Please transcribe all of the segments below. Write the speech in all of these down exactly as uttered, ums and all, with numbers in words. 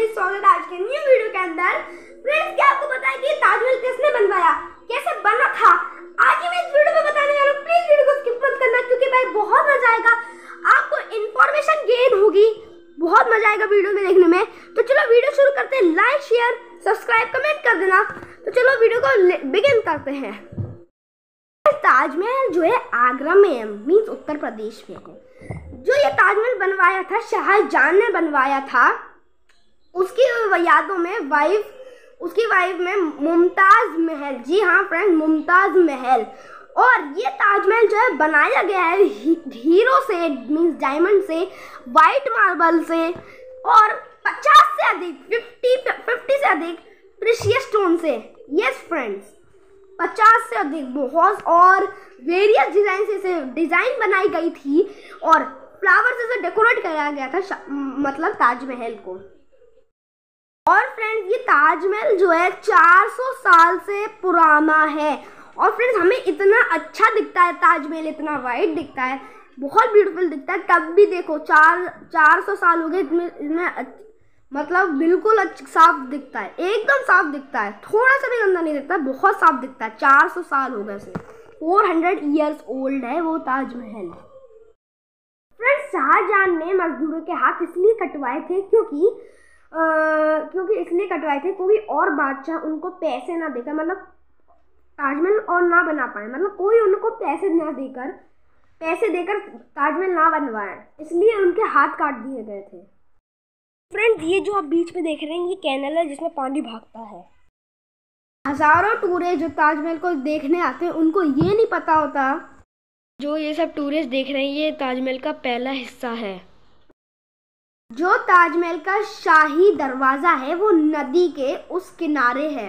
स्वागत है आज के न्यू वीडियो के अंदर। फ्रेंड्स, क्या आपको पता है कि ताजमहल किसने बनवाया, कैसे बना था? आज मैं इस वीडियो में बताने वाला हूँ। प्लीज वीडियो को स्किप मत करना क्योंकि भाई बहुत मजा आएगा, आपको इंफॉर्मेशन गेन होगी, बहुत मजा आएगा वीडियो में देखने में। तो चलो वीडियो शुरू करते हैं। लाइक शेयर सब्सक्राइब कमेंट कर देना। तो चलो वीडियो को बिगिन करते हैं। ताजमहल जो है आगरा में है, मीन्स उत्तर प्रदेश में है। जो ये ताजमहल बनवाया था शाहजहां ने बनवाया था, उसकी यादों में वाइफ उसकी वाइफ में मुमताज महल। जी हाँ फ्रेंड, मुमताज महल। और ये ताजमहल जो है बनाया गया है हीरो से, मीन्स डायमंड से, वाइट मार्बल से और पचास से अधिक पचास से अधिक प्रीशियस स्टोन से। यस फ्रेंड्स, पचास से अधिक बहुत और वेरियस डिजाइन से, से डिजाइन बनाई गई थी और फ्लावर से डेकोरेट किया गया था मतलब ताजमहल को। और फ्रेंड्स, ये ताजमहल जो है चार सौ साल से पुराना है। और फ्रेंड्स, हमें इतना अच्छा दिखता है ताजमहल, इतना वाइट दिखता है, बहुत ब्यूटीफुल दिखता है। तब भी देखो चार चार सौ साल हो गए, इसमें इसमें मतलब बिल्कुल साफ दिखता है, एकदम साफ दिखता है, थोड़ा सा भी गंदा नहीं दिखता, बहुत साफ दिखता है। चार सौ साल हो गए उसे, फोर हंड्रेड ईयर्स ओल्ड है वो ताजमहल। फ्रेंड्स, शाहजहां ने मजदूरों के हाथ इसलिए कटवाए थे क्योंकि आ, क्योंकि इसलिए कटवाए थे क्योंकि और बादशाह उनको पैसे ना देकर, मतलब ताजमहल और ना बना पाए, मतलब कोई उनको पैसे ना देकर पैसे देकर ताजमहल ना बनवाए, इसलिए उनके हाथ काट दिए गए थे। फ्रेंड्स, ये जो आप बीच में देख रहे हैं ये कैनल है जिसमें पानी भागता है। हजारों टूरिस्ट जो ताजमहल को देखने आते हैं उनको ये नहीं पता होता, जो ये सब टूरिस्ट देख रहे हैं ये ताजमहल का पहला हिस्सा है। जो ताजमहल का शाही दरवाजा है वो नदी के उस किनारे है।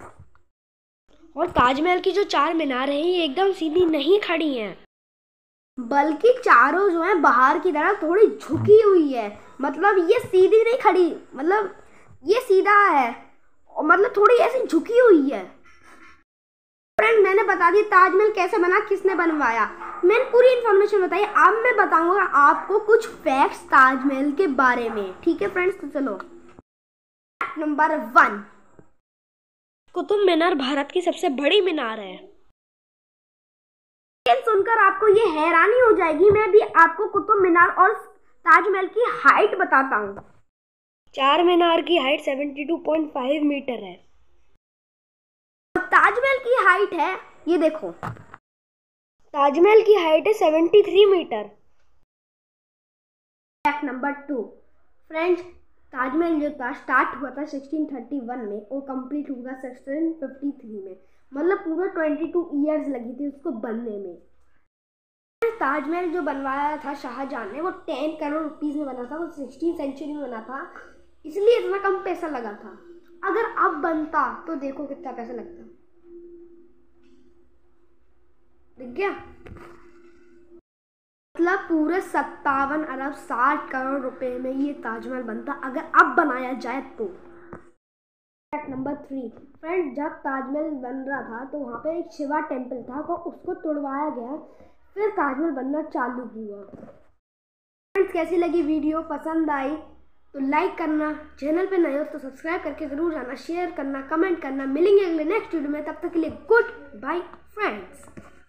और ताजमहल की जो चार मीनारें हैं ये एकदम सीधी नहीं खड़ी हैं, बल्कि चारों जो है बाहर की तरफ थोड़ी झुकी हुई है। मतलब ये सीधी नहीं खड़ी, मतलब ये सीधा है, मतलब थोड़ी ऐसी झुकी हुई है। फ्रेंड, मैंने बता दिया ताजमहल कैसे बना, किसने बनवाया, मैंने पूरी इन्फॉर्मेशन बताई। अब मैं बताऊंगा आपको कुछ फैक्ट्स ताजमहल के बारे में। ठीक है फ्रेंड्स, तो चलो fact number one, Qutub Minar Bharat की सबसे बड़ी मीनार है। सुनकर आपको ये हैरानी हो जाएगी, मैं भी आपको कुतुब मीनार और ताजमहल की हाइट बताता हूँ। चार मीनार की हाइट बहत्तर पॉइंट पाँच मीटर है। ताजमहल की हाइट है, ये देखो, ताजमहल की हाइट है तिहत्तर metre. Fact number two, friends, Taj Mahal जो था स्टार्ट हुआ था सोलह सौ इकतीस में और कंप्लीट हुआ सोलह सौ तिरेपन में, मतलब पूरा बाईस इयर्स लगी थी उसको बनने में। ताजमहल जो बनवाया था शाहजहां ने वो दस करोड़ रुपीस में बना था, वो सोलहवीं सेंचुरी में बना था, इसलिए इतना कम पैसा लगा था। अगर अब बनता तो देखो कितना पैसा लगता, दिख गया, मतलब पूरे सत्तावन अरब साठ करोड़ रुपए में ये ताजमहल बनता अगर अब बनाया जाए तो। फैक्ट नंबर थ्री, फ्रेंड, जब ताजमहल बन रहा था तो वहाँ पे एक शिवा टेम्पल था, तो उसको तोड़वाया गया, फिर ताजमहल बनना चालू हुआ। फ्रेंड्स, कैसी लगी वीडियो, पसंद आई तो लाइक करना, चैनल पे नए हो तो सब्सक्राइब करके जरूर जाना, शेयर करना, कमेंट करना। मिलेंगे अगले नेक्स्ट वीडियो में, तब तक के लिए गुड बाय फ्रेंड्स।